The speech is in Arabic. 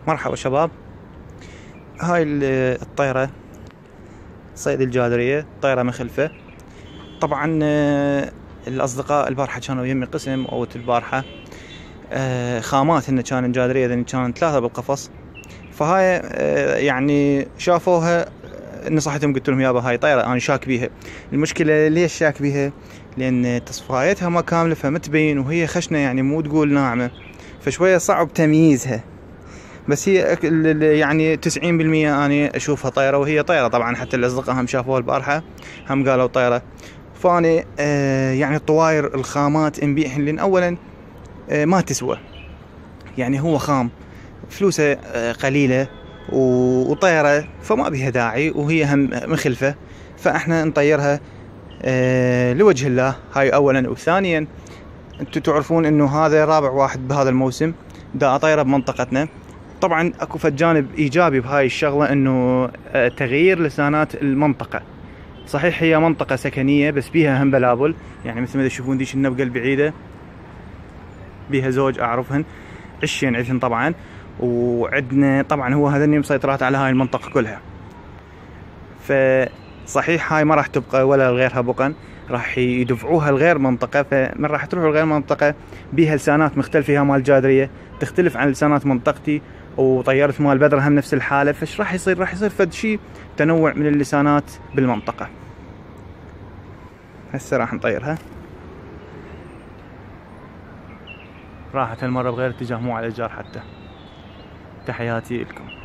مرحبا شباب. هاي الطيرة صيد الجادرية، طيرة مخلفة. طبعا الأصدقاء البارحة كانوا يمي قسم أو البارحة خامات إن كان جادرية، لأن كان 3 بالقفص. فهاي يعني شافوها، نصحتهم قلت لهم يابا هاي طيرة أنا شاك بيها. المشكلة ليش شاك بيها؟ لأن تصفايتها ما كاملة فمتبين، وهي خشنة يعني مو تقول ناعمة، فشوية صعب تمييزها. بس هي يعني 90% أنا أشوفها طيرة، وهي طيرة طبعا. حتى الأصدقاء هم شافوها البارحة، هم قالوا طيرة. فأنا يعني الطواير الخامات نبيعهن، لأن أولا ما تسوى، يعني هو خام فلوسه قليلة وطيرة، فما بيها داعي، وهي هم مخلفة، فاحنا نطيرها لوجه الله. هاي أولا. وثانيا انتم تعرفون انه هذا رابع واحد بهذا الموسم دا اطيره بمنطقتنا. طبعا اكو فد جانب ايجابي بهاي الشغله، انه تغيير لسانات المنطقه. صحيح هي منطقه سكنيه بس بيها هم بلابل، يعني مثل ما تشوفون ديش النبقه البعيده بيها زوج اعرفهن، عشين عندهن طبعا. وعندنا طبعا هو هذني مسيطرات على هاي المنطقه كلها. فصحيح هاي ما راح تبقى ولا غيرها بقا، راح يدفعوها لغير منطقة. فمن راح تروح لغير منطقة بيها لسانات مختلفة، فيها مال جادرية تختلف عن لسانات منطقتي، وطيرت مال بدر هم نفس الحالة. فش راح يصير؟ راح يصير فد شي تنوع من اللسانات بالمنطقة. هسه راح نطيرها، راحت هالمرة بغير اتجاه، مو على الجار حتى. تحياتي لكم.